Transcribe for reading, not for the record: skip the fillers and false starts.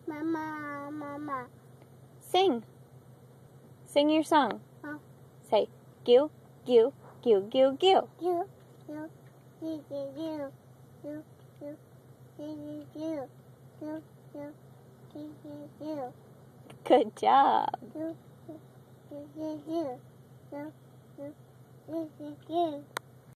Mama, mama. Sing. Sing your song. Huh? Say, giu, giu, giu, giu, giu. You, you, you, you, you, you, you, you, you, you, you, you, you. Good job. You, you, you, you, you, you, you, you, you.